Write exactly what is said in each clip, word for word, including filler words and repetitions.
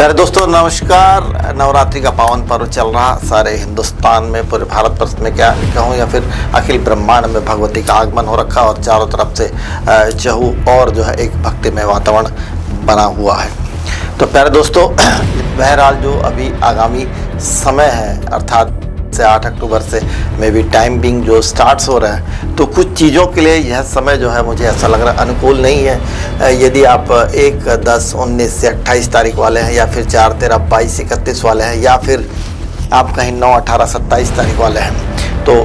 प्यारे दोस्तों नमस्कार। नवरात्रि का पावन पर्व चल रहा सारे हिंदुस्तान में, पूरे भारत वर्ष में क्या कहूँ या फिर अखिल ब्रह्मांड में भगवती का आगमन हो रखा और चारों तरफ से चहु और जो है एक भक्तिमय वातावरण बना हुआ है। तो प्यारे दोस्तों बहरहाल जो अभी आगामी समय है अर्थात से आठ अक्टूबर से मे बी टाइम बिंग जो स्टार्ट्स हो रहा है, तो कुछ चीज़ों के लिए यह समय जो है मुझे ऐसा लग रहा है अनुकूल नहीं है। यदि आप एक दस उन्नीस से अट्ठाईस तारीख वाले हैं या फिर चार तेरह बाईस इकतीस वाले हैं या फिर आप कहीं नौ अठारह सत्ताईस तारीख वाले हैं, तो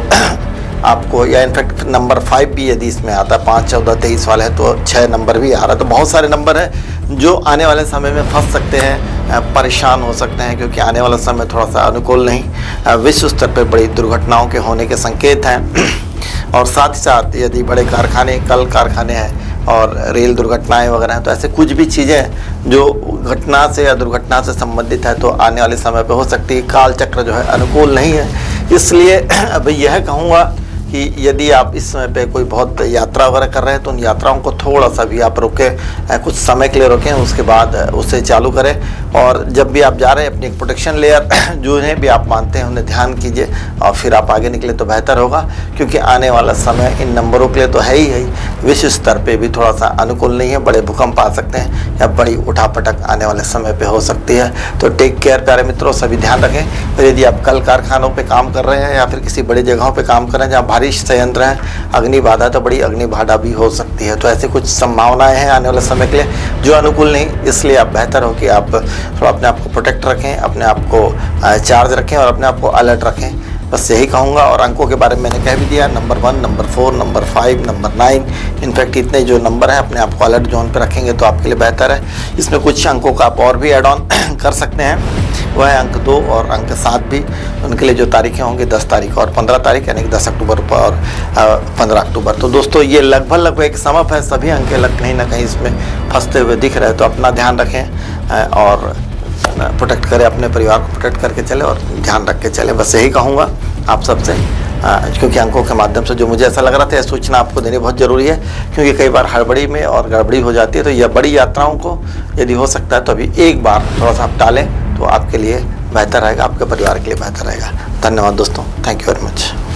आपको या इनफैक्ट नंबर फाइव भी यदि इसमें आता है, पाँच चौदह तेईस वाले हैं तो छः नंबर भी आ रहा है। तो बहुत सारे नंबर हैं जो आने वाले समय में फंस सकते हैं, परेशान हो सकते हैं, क्योंकि आने वाला समय थोड़ा सा अनुकूल नहीं, विश्व स्तर पर बड़ी दुर्घटनाओं के होने के संकेत हैं। और साथ ही साथ यदि बड़े कारखाने कल कारखाने हैं और रेल दुर्घटनाएं वगैरह हैं, तो ऐसे कुछ भी चीज़ें जो घटना से या दुर्घटना से संबंधित है तो आने वाले समय पे हो सकती है। काल चक्र जो है अनुकूल नहीं है, इसलिए अब यह कहूँगा कि यदि आप इस समय पे कोई बहुत यात्रा वगैरह कर रहे हैं तो उन यात्राओं को थोड़ा सा भी आप रोकें, कुछ समय के लिए रोकें, उसके बाद उसे चालू करें। और जब भी आप जा रहे हैं अपनी एक प्रोटेक्शन लेयर जिन्हें भी आप मानते हैं उन्हें ध्यान कीजिए और फिर आप आगे निकले तो बेहतर होगा, क्योंकि आने वाला समय इन नंबरों के लिए तो है ही है, विश्व स्तर पर भी थोड़ा सा अनुकूल नहीं है। बड़े भूकंप आ सकते हैं या बड़ी उठापटक आने वाले समय पर हो सकती है। तो टेक केयर प्यारे मित्रों, सभी ध्यान रखें। और यदि आप कल कारखानों पर काम कर रहे हैं या फिर किसी बड़ी जगहों पर काम कर रहे हैं जहाँ भारी संयंत्र है, अग्नि बाधा तो बड़ी अग्नि बाधा भी हो सकती है। तो ऐसे कुछ संभावनाएं हैं आने वाले समय के लिए जो अनुकूल नहीं, इसलिए आप बेहतर हो कि आप थोड़ा अपने आप को प्रोटेक्ट रखें, अपने आप को चार्ज रखें और अपने आप को अलर्ट रखें। बस यही कहूँगा। और अंकों के बारे में मैंने कह भी दिया, number one, number four, number five, number nine, in fact इतने जो नंबर हैं अपने आप को अलर्ट जोन पे रखेंगे तो आपके लिए बेहतर है। इसमें कुछ अंकों का आप और भी एड ऑन कर सकते हैं, वह है अंक दो और अंक सात भी। उनके लिए जो तारीखें होंगी दस तारीख और पंद्रह तारीख, यानी कि दस अक्टूबर और पंद्रह अक्टूबर। तो दोस्तों ये लगभग लगभग एक समप है, सभी अंक लग कहीं ना कहीं इसमें फंसते हुए दिख रहे हैं। तो अपना ध्यान रखें और प्रोटेक्ट करें, अपने परिवार को प्रोटेक्ट करके चले और ध्यान रख के चले। बस यही कहूँगा आप सबसे, क्योंकि अंकों के माध्यम से जो मुझे ऐसा लग रहा था, यह सूचना आपको देनी बहुत ज़रूरी है, क्योंकि कई बार हड़बड़ी में और गड़बड़ी हो जाती है। तो यह बड़ी यात्राओं को यदि हो सकता है तो अभी एक बार थोड़ा सा आप टालें तो आपके लिए बेहतर रहेगा, आपके परिवार के लिए बेहतर रहेगा। धन्यवाद दोस्तों, थैंक यू वेरी मच।